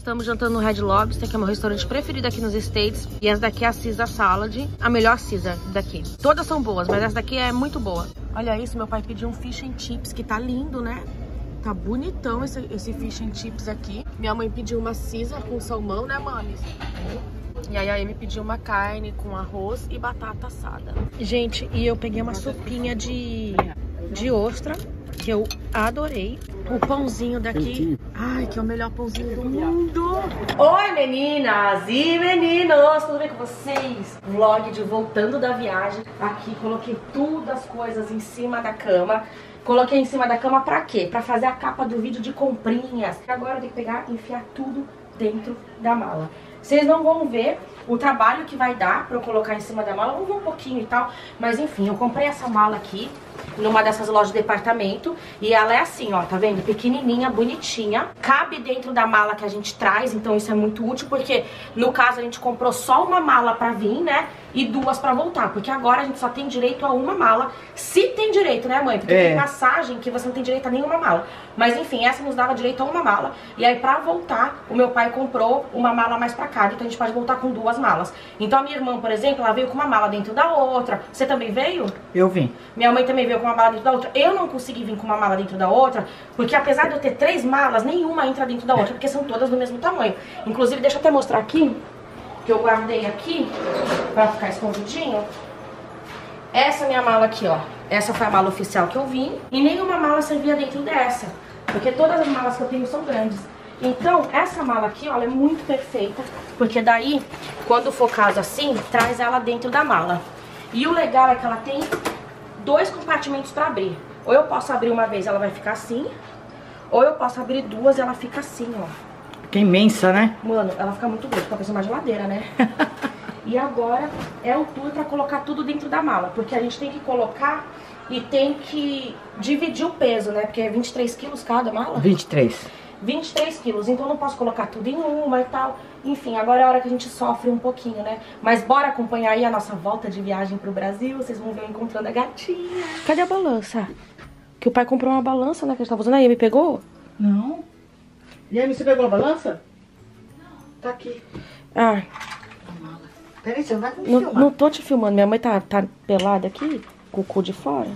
estamos jantando no Red Lobster, que é meu restaurante preferido aqui nos States. E essa daqui é a Caesar Salad, a melhor Caesar daqui. Todas são boas, mas essa daqui é muito boa. Olha isso, meu pai pediu um fish and chips, que tá lindo, né? Tá bonitão esse fish and chips aqui. Minha mãe pediu uma Caesar com salmão, né, mames? E aí a Amy pediu uma carne com arroz e batata assada. Gente, e eu peguei uma sopinha de ostra, que eu adorei. O pãozinho daqui, ai, que é o melhor pãozinho do mundo. Oi, meninas e meninos, tudo bem com vocês? Vlog de voltando da viagem. Aqui coloquei todas as coisas em cima da cama. Coloquei em cima da cama pra quê? Pra fazer a capa do vídeo de comprinhas. Agora eu tenho que pegar e enfiar tudo dentro da mala. Vocês não vão ver o trabalho que vai dar pra eu colocar em cima da mala. Vão ver um pouquinho e tal. Mas enfim, eu comprei essa mala aqui numa dessas lojas de departamento. E ela é assim, ó, tá vendo? Pequenininha, bonitinha. Cabe dentro da mala que a gente traz. Então isso é muito útil, porque no caso a gente comprou só uma mala pra vir, né? E duas pra voltar. Porque agora a gente só tem direito a uma mala. Se tem direito, né, mãe? Porque tem passagem que você não tem direito a nenhuma mala. Mas enfim, essa nos dava direito a uma mala. E aí pra voltar, o meu pai comprou uma mala mais pra cada. Então a gente pode voltar com duas malas. Então a minha irmã, por exemplo, ela veio com uma mala dentro da outra. Você também veio? Eu vim. Minha mãe também veio com uma mala dentro da outra. Eu não consegui vir com uma mala dentro da outra, porque apesar de eu ter 3 malas, nenhuma entra dentro da outra, porque são todas do mesmo tamanho. Inclusive, deixa eu até mostrar aqui, que eu guardei aqui, pra ficar escondidinho. Essa minha mala aqui, ó. Essa foi a mala oficial que eu vim. E nenhuma mala servia dentro dessa, porque todas as malas que eu tenho são grandes. Então, essa mala aqui, ó, ela é muito perfeita, porque daí, quando for caso assim, traz ela dentro da mala. E o legal é que ela tem 2 compartimentos pra abrir. Ou eu posso abrir uma vez, ela vai ficar assim, ou eu posso abrir 2 e ela fica assim, ó. Que imensa, né? Mano, ela fica muito grande, fica parecendo uma geladeira, né? E agora é o tour pra colocar tudo dentro da mala, porque a gente tem que colocar e tem que dividir o peso, né? Porque é 23 quilos cada mala. 23 quilos, então eu não posso colocar tudo em uma e tal. Enfim, agora é a hora que a gente sofre um pouquinho, né? Mas bora acompanhar aí a nossa volta de viagem pro Brasil. Vocês vão ver eu encontrando a gatinha. Cadê a balança? Que o pai comprou uma balança, né? Que a gente tava usando. Aí, me pegou? Não. E aí, você pegou a balança? Não. Tá aqui. Ah. Peraí, você não vai me filmar. Não tô te filmando. Minha mãe tá pelada aqui, com o cu de fora.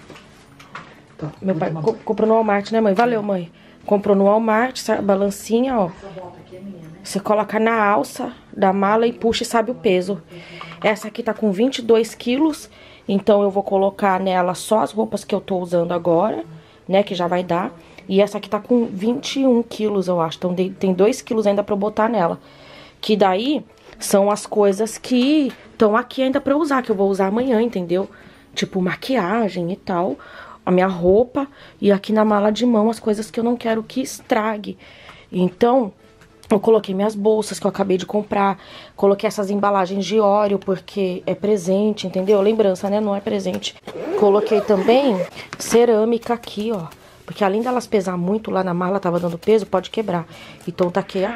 Tá, meu pai comprou no Walmart, né, mãe? Valeu, mãe. Comprou no Walmart, essa balancinha, ó. Essa volta aqui é minha, né? Você coloca na alça da mala e puxa e sabe o peso. Essa aqui tá com 22 quilos, então eu vou colocar nela só as roupas que eu tô usando agora, né, que já vai dar. E essa aqui tá com 21 quilos, eu acho. Então tem 2 quilos ainda pra eu botar nela. Que daí são as coisas que estão aqui ainda pra eu usar, que eu vou usar amanhã, entendeu? Tipo maquiagem e tal, a minha roupa, e aqui na mala de mão as coisas que eu não quero que estrague. Então, eu coloquei minhas bolsas que eu acabei de comprar, coloquei essas embalagens de Oreo porque é presente, entendeu? Lembrança, né? Não é presente. Coloquei também cerâmica aqui, ó, porque além delas pesar muito lá na mala, tava dando peso, pode quebrar. Então tá aqui,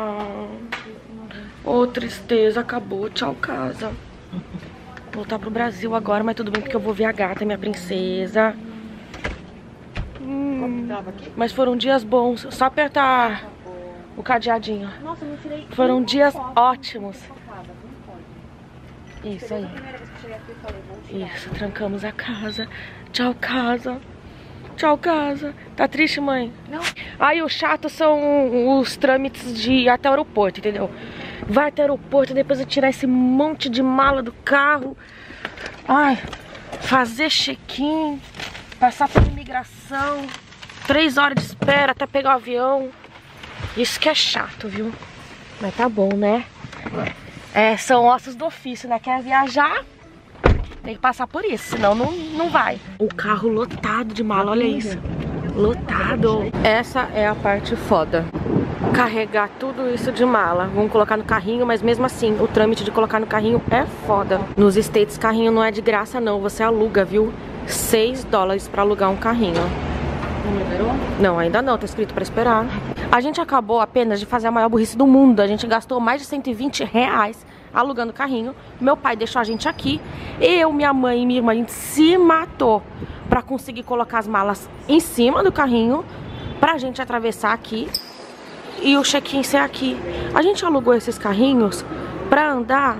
ô, tristeza, acabou, tchau casa. Vou voltar pro Brasil agora, mas tudo bem porque eu vou ver a gata, minha princesa. Mas foram dias bons, só apertar o cadeadinho. Nossa, eu tirei. Foram dias ótimos. Isso aí. Isso, trancamos a casa. Tchau, casa. Tchau, casa. Tá triste, mãe? Não. Aí o chato são os trâmites de ir até o aeroporto, entendeu? Vai até o aeroporto, depois eu tirar esse monte de mala do carro. Ai, fazer check-in, passar pela imigração, 3 horas de espera até pegar o avião. Isso que é chato, viu? Mas tá bom, né? É, são ossos do ofício, né? Quer viajar, tem que passar por isso, senão não vai. O carro lotado de mala, olha isso. Lotado. Essa é a parte foda. Carregar tudo isso de mala. Vamos colocar no carrinho, mas mesmo assim, o trâmite de colocar no carrinho é foda. Nos States, carrinho não é de graça, não. Você aluga, viu? $6 pra alugar um carrinho. Não liberou? Não, ainda não. Tá escrito pra esperar. A gente acabou apenas de fazer a maior burrice do mundo. A gente gastou mais de R$120 alugando carrinho. Meu pai deixou a gente aqui. Eu, minha mãe e minha irmã, a gente se matou pra conseguir colocar as malas em cima do carrinho pra gente atravessar aqui. e o check-in ser aqui. A gente alugou esses carrinhos pra andar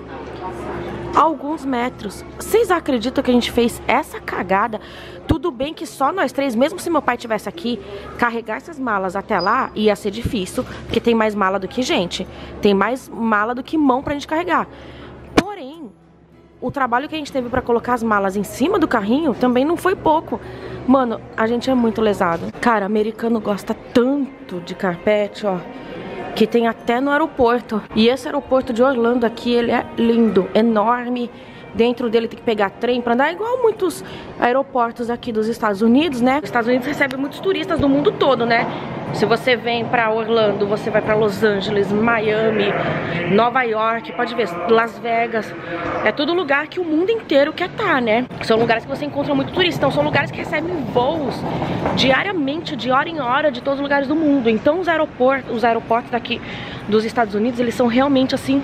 alguns metros. Vocês acreditam que a gente fez essa cagada? Tudo bem que só nós três, mesmo se meu pai estivesse aqui, carregar essas malas até lá ia ser difícil, porque tem mais mala do que gente. Tem mais mala do que mão pra gente carregar. Porém, o trabalho que a gente teve pra colocar as malas em cima do carrinho também não foi pouco. Mano, a gente é muito lesado. Cara, americano gosta tanto de carpete, ó, que tem até no aeroporto. E esse aeroporto de Orlando aqui, ele é lindo, enorme. Dentro dele tem que pegar trem pra andar, igual muitos aeroportos aqui dos Estados Unidos, né? Os Estados Unidos recebem muitos turistas do mundo todo, né? Se você vem pra Orlando, você vai pra Los Angeles, Miami, Nova York, pode ver, Las Vegas. É todo lugar que o mundo inteiro quer estar, né? São lugares que você encontra muito turista. Então são lugares que recebem voos diariamente, de hora em hora, de todos os lugares do mundo. Então os aeroportos daqui dos Estados Unidos, eles são realmente assim,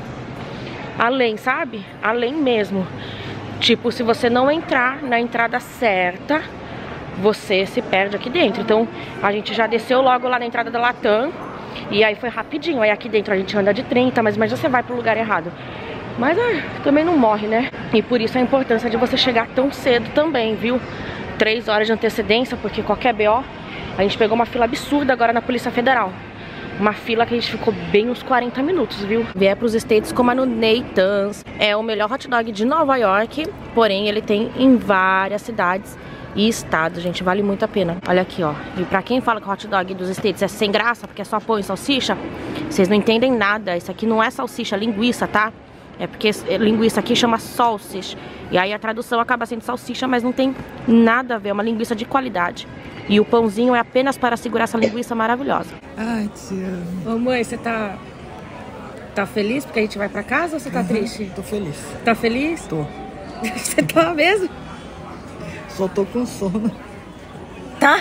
além, sabe? Além mesmo. Tipo, se você não entrar na entrada certa, você se perde aqui dentro. Então a gente já desceu logo lá na entrada da Latam, e aí foi rapidinho. Aí aqui dentro a gente anda de 30, mas imagina você vai pro lugar errado. Mas também não morre, né? E por isso a importância de você chegar tão cedo também, viu? 3 horas de antecedência, porque qualquer BO. A gente pegou uma fila absurda agora na Polícia Federal. Uma fila que a gente ficou bem uns 40 minutos, viu? Vier pros States, coma no Nathan's. É o melhor hot dog de Nova York, porém ele tem em várias cidades e estados, gente, vale muito a pena. Olha aqui, ó. E pra quem fala que o hot dog dos States é sem graça, porque é só pão e salsicha, vocês não entendem nada. Isso aqui não é salsicha, é linguiça, tá? É porque linguiça aqui chama sausage. E aí a tradução acaba sendo salsicha, mas não tem nada a ver, é uma linguiça de qualidade. E o pãozinho é apenas para segurar essa linguiça maravilhosa. Ai, te amo. Ô mãe, você tá feliz porque a gente vai pra casa ou você tá triste? Tô feliz. Tá feliz? Tô. Você tá mesmo? Só tô com sono. Tá?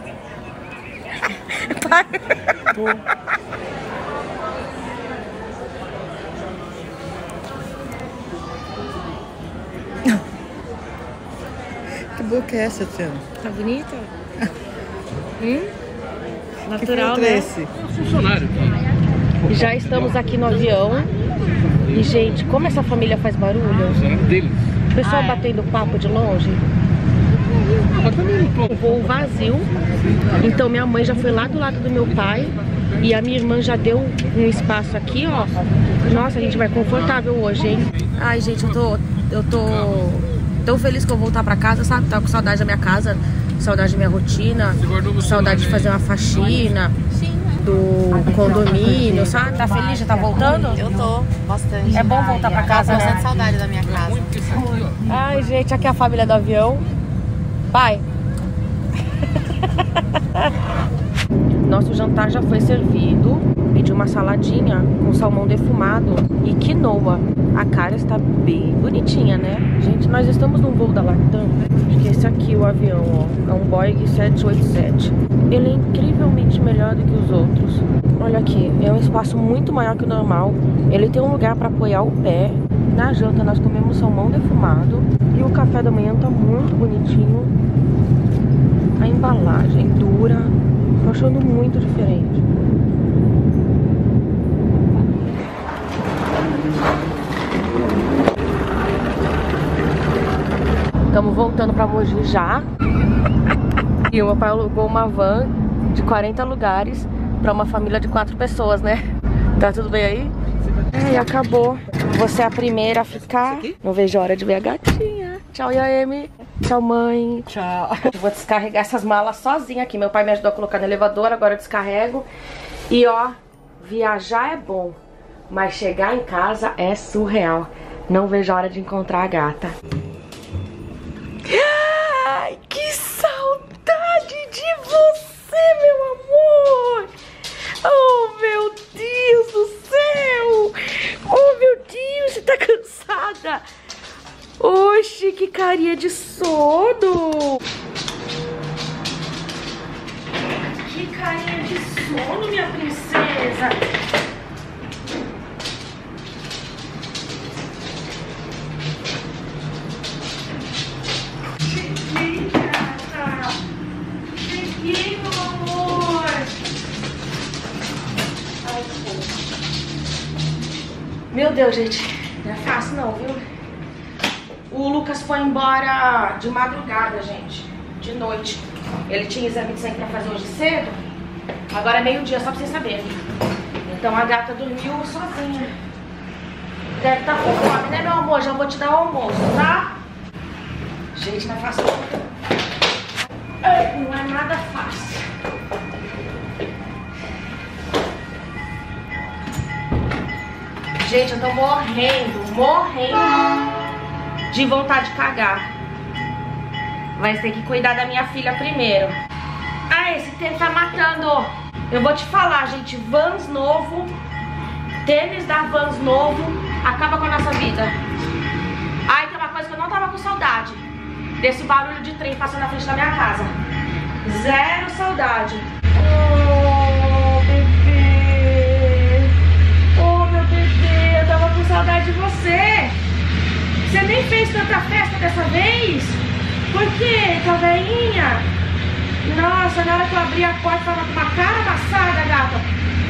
Tô. Que boca é essa, Tiana? Tá bonita? Natural, que né? Esse? Funcionário. Já estamos aqui no avião. E, gente, como essa família faz barulho. Deles. O pessoal batendo papo de longe. O voo vazio. Então minha mãe já foi lá do lado do meu pai. E a minha irmã já deu um espaço aqui, ó. Nossa, a gente vai confortável hoje, hein? Ai, gente, eu tô tão feliz que eu vou voltar pra casa, sabe? Tava com saudade da minha casa, saudade da minha rotina, saudade de fazer uma faxina, do condomínio, sabe? Tá feliz? Já tá voltando? Eu tô, bastante. É bom voltar pra casa, Tô bastante né? saudade da minha casa. Ai, gente, aqui é a família do avião. Pai. Nosso jantar já foi servido. Pedi uma saladinha com salmão defumado e quinoa. A cara está bem bonitinha, né? Gente, nós estamos num voo da Latam. Acho que esse aqui é o avião, ó. É um Boeing 787. Ele é incrivelmente melhor do que os outros. Olha aqui, é um espaço muito maior que o normal. Ele tem um lugar para apoiar o pé. Na janta nós comemos salmão defumado. E o café da manhã tá muito bonitinho. A embalagem dura. Tô achando muito diferente. Estamos voltando pra Mogi já. E o meu pai alugou uma van de 40 lugares pra uma família de 4 pessoas, né? Tá tudo bem aí? E acabou. Você é a primeira a ficar. Não vejo a hora de ver a gatinha. Tchau, Yaemi. Tchau, mãe. Tchau. Vou descarregar essas malas sozinha aqui. Meu pai me ajudou a colocar no elevador, agora eu descarrego. E ó, viajar é bom, mas chegar em casa é surreal. Não vejo a hora de encontrar a gata. Ai, que saudade de você, meu amor! Oh, meu Deus do céu! Oh, meu Deus, você tá cansada? Oxi, que carinha de sono! Que carinha de sono, minha princesa! Cheguei, gata! Cheguei, meu amor! Meu Deus, gente, não é fácil não, viu? O Lucas foi embora de madrugada, gente, de noite. Ele tinha exame de sangue pra fazer hoje cedo. Agora é meio-dia, só pra vocês saberem. Então a gata dormiu sozinha. Deve estar com fome, né, meu amor? Já vou te dar o almoço, tá? Gente, não é fácil não. Não é nada fácil. Gente, eu tô morrendo de vontade de cagar. Mas tem que cuidar da minha filha primeiro. Ah, esse tênis tá matando. Eu vou te falar, gente, Vans novo, tênis da Vans novo, acaba com a nossa vida. Ai, tem uma coisa que eu não tava com saudade. Desse barulho de trem passando na frente da minha casa. Zero saudade. Oh, bebê. Oh, meu bebê, eu tava com saudade de você. Você nem fez tanta festa dessa vez? Por quê, tua velhinha? Nossa, na hora que eu abri a porta, tava com uma cara amassada, gata.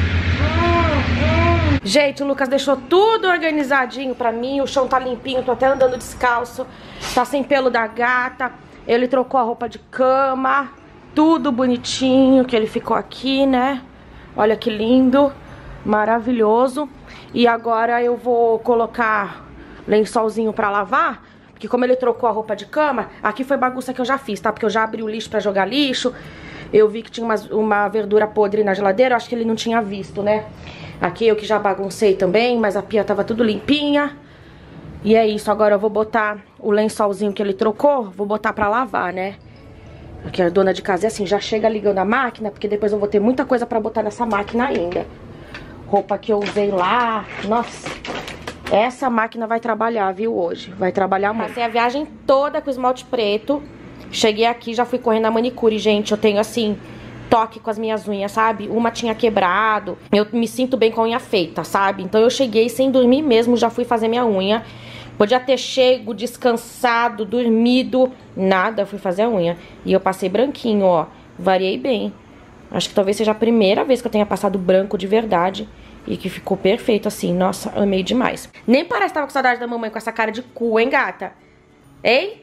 Gente, o Lucas deixou tudo organizadinho pra mim. O chão tá limpinho, tô até andando descalço. Tá sem pelo da gata. Ele trocou a roupa de cama. Tudo bonitinho, que ele ficou aqui, né? Olha que lindo. Maravilhoso. E agora eu vou colocar lençolzinho pra lavar. Porque como ele trocou a roupa de cama, aqui foi bagunça que eu já fiz, tá? Porque eu já abri o lixo pra jogar lixo. Eu vi que tinha uma verdura podre na geladeira, eu acho que ele não tinha visto, né? Aqui eu que já baguncei também, mas a pia tava tudo limpinha. E é isso, agora eu vou botar o lençolzinho que ele trocou, vou botar pra lavar, né? Porque a dona de casa é assim, já chega ligando a máquina, porque depois eu vou ter muita coisa pra botar nessa máquina ainda. Roupa que eu usei lá, nossa... Essa máquina vai trabalhar, viu, hoje. Vai trabalhar muito. Passei a viagem toda com esmalte preto. Cheguei aqui, já fui correndo na manicure, gente. Eu tenho, assim, toque com as minhas unhas, sabe? Uma tinha quebrado. Eu me sinto bem com a unha feita, sabe? Então eu cheguei sem dormir mesmo, já fui fazer minha unha. Podia ter chego, descansado, dormido. Nada, fui fazer a unha. E eu passei branquinho, ó. Variei bem. Acho que talvez seja a primeira vez que eu tenha passado branco de verdade. E que ficou perfeito assim. Nossa, amei demais. Nem parece que tava com saudade da mamãe com essa cara de cu, hein, gata? Hein?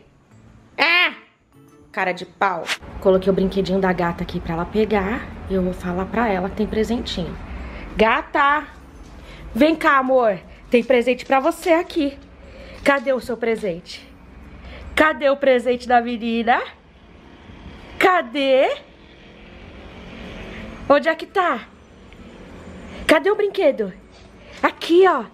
Cara de pau. Coloquei o brinquedinho da gata aqui pra ela pegar. E eu vou falar pra ela que tem presentinho. Gata! Vem cá, amor. Tem presente pra você aqui. Cadê o seu presente? Cadê o presente da menina? Cadê? Onde é que tá? Cadê o brinquedo? Aqui, ó.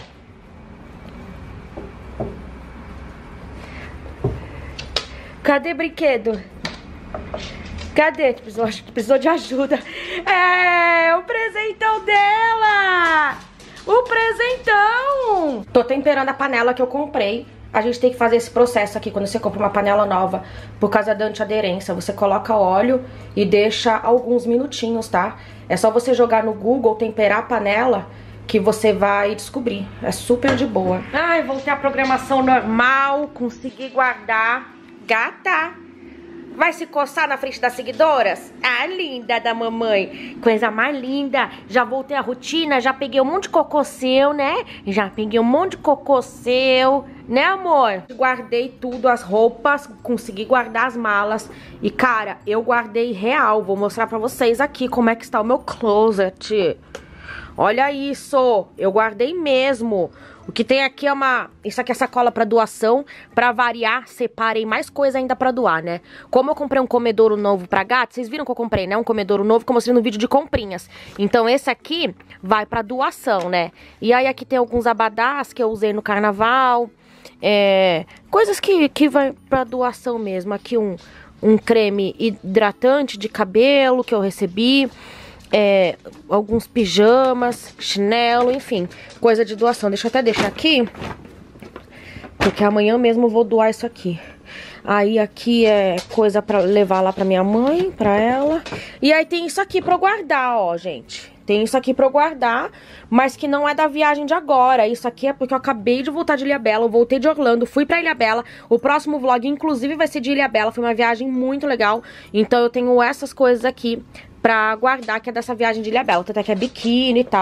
Cadê o brinquedo? Cadê? Acho que precisou de ajuda. É, o presentão dela! O presentão! Tô temperando a panela que eu comprei. A gente tem que fazer esse processo aqui quando você compra uma panela nova, por causa da antiaderência. Você coloca óleo e deixa alguns minutinhos, tá? É só você jogar no Google, temperar a panela, que você vai descobrir. É super de boa. Ai, voltei à programação normal, consegui guardar. Gata! Vai se coçar na frente das seguidoras? Ah, linda da mamãe. Coisa mais linda. Já voltei à rotina, já peguei um monte de cocô seu, né? Já peguei um monte de cocô seu, né, amor? Guardei tudo, as roupas, consegui guardar as malas. E, cara, eu guardei real. Vou mostrar pra vocês aqui como é que está o meu closet. Olha isso. Eu guardei mesmo. O que tem aqui é isso aqui é sacola pra doação. Pra variar, separei mais coisa ainda pra doar, né? Como eu comprei um comedouro novo pra gato, vocês viram que eu comprei, né? Um comedouro novo que eu mostrei no vídeo de comprinhas. Então esse aqui vai pra doação, né? E aí aqui tem alguns abadás que eu usei no carnaval. Coisas que vai pra doação mesmo. Aqui um creme hidratante de cabelo que eu recebi. Alguns pijamas, chinelo, enfim, coisa de doação. Deixa eu até deixar aqui, porque amanhã mesmo eu vou doar isso aqui. Aí aqui é coisa pra levar lá pra minha mãe, pra ela. E aí tem isso aqui pra eu guardar, ó, gente. Tem isso aqui pra eu guardar, mas que não é da viagem de agora. Isso aqui é porque eu acabei de voltar de Ilhabela. Eu voltei de Orlando, fui pra Ilhabela. O próximo vlog, inclusive, vai ser de Ilhabela. Foi uma viagem muito legal. Então eu tenho essas coisas aqui pra guardar, que é dessa viagem de Ilhabela. Até que é biquíni e tal.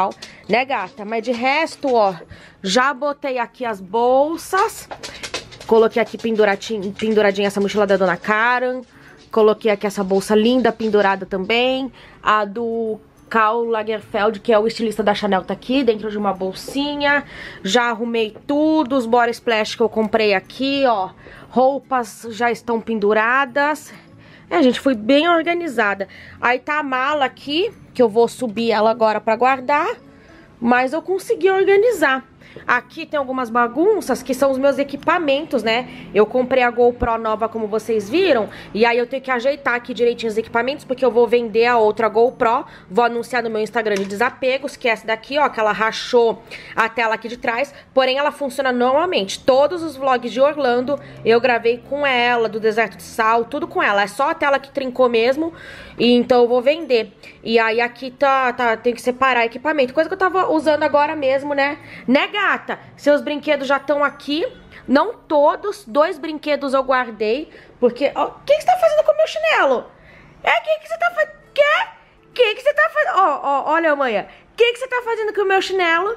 Né, gata? Mas de resto, ó, já botei aqui as bolsas. Coloquei aqui penduradinha essa mochila da Dona Karen. Coloquei aqui essa bolsa linda pendurada também. A do Karl Lagerfeld, que é o estilista da Chanel, tá aqui dentro de uma bolsinha. Já arrumei tudo, os body splash que eu comprei aqui, ó. Roupas já estão penduradas. Gente, fui bem organizada. Aí tá a mala aqui, que eu vou subir ela agora pra guardar. Mas eu consegui organizar. Aqui tem algumas bagunças que são os meus equipamentos, né? Eu comprei a GoPro nova, como vocês viram. E aí eu tenho que ajeitar aqui direitinho os equipamentos, porque eu vou vender a outra GoPro. Vou anunciar no meu Instagram de desapegos, que é essa daqui, ó, que ela rachou a tela aqui de trás. Porém, ela funciona normalmente. Todos os vlogs de Orlando eu gravei com ela, do Deserto de Sal, tudo com ela. É só a tela que trincou mesmo. E então eu vou vender. E aí aqui tem que separar equipamento. Coisa que eu tava usando agora mesmo, né? Né, gata? Seus brinquedos já estão aqui. Não todos. 2 brinquedos eu guardei. Porque... O que você tá fazendo com o meu chinelo? O que você tá fazendo? Que você tá fazendo? Olha, amanhã. O que você tá fazendo com o meu chinelo?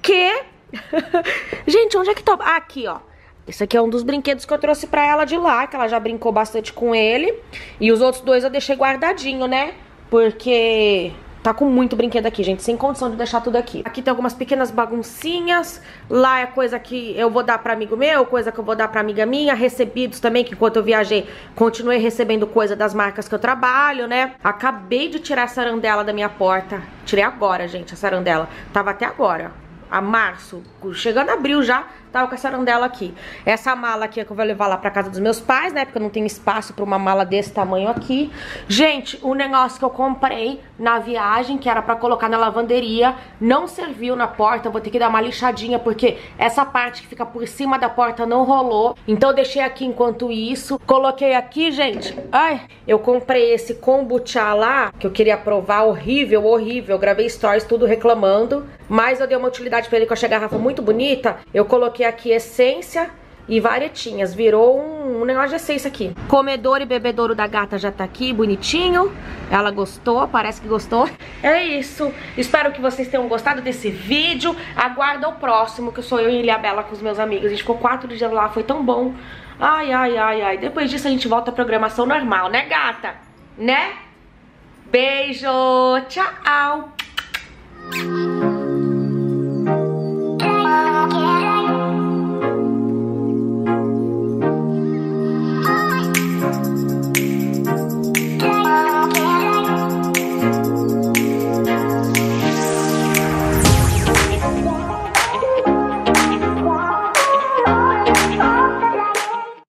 Gente, onde é que tá? Aqui, ó. Esse aqui é um dos brinquedos que eu trouxe pra ela de lá, que ela já brincou bastante com ele. E os outros 2 eu deixei guardadinho, né? Porque tá com muito brinquedo aqui, gente, sem condição de deixar tudo aqui. Aqui tem algumas pequenas baguncinhas. Lá é coisa que eu vou dar pra amigo meu, coisa que eu vou dar pra amiga minha. Recebidos também, que enquanto eu viajei, continuei recebendo coisa das marcas que eu trabalho, né? Acabei de tirar a sarandela da minha porta. Tirei agora, gente, a sarandela. Tava até agora, a março, chegando a abril já, tava com a sarandela aqui. Essa mala aqui é que eu vou levar lá pra casa dos meus pais, né? Porque eu não tenho espaço pra uma mala desse tamanho aqui. Gente, o negócio que eu comprei na viagem, que era pra colocar na lavanderia, não serviu na porta. Eu vou ter que dar uma lixadinha, porque essa parte que fica por cima da porta não rolou. Então eu deixei aqui enquanto isso. Coloquei aqui, gente. Ai, eu comprei esse kombucha lá, que eu queria provar. Horrível, horrível. Eu gravei stories tudo reclamando. Mas eu dei uma utilidade pra ele, que eu achei a garrafa muito bonita. Eu coloquei aqui essência e varetinhas. Virou um negócio de essência aqui. Comedor e bebedouro da gata já tá aqui, bonitinho. Ela gostou, parece que gostou. É isso. Espero que vocês tenham gostado desse vídeo. Aguarda o próximo, que sou eu e Ilhabela com os meus amigos. A gente ficou 4 dias lá, foi tão bom. Ai, ai, ai, ai. Depois disso a gente volta à programação normal, né, gata? Né? Beijo, tchau.